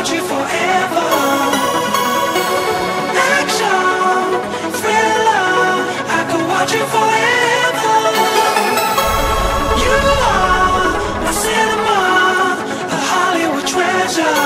watch you forever. Action, thriller, I could watch you forever. You are my cinema, a Hollywood treasure.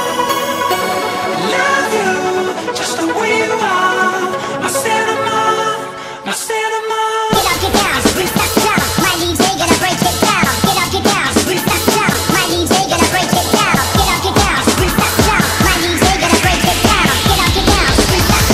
Love you just the way you are, my cinema, my cinema. Get up, get down, roof that down. My DJ gonna break it down. Get up, get down, roof that down. My DJ gonna break it down. Get up, get down, roof that down. My DJ gonna break it down. Get up, get down, roof that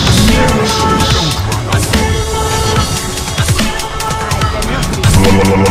La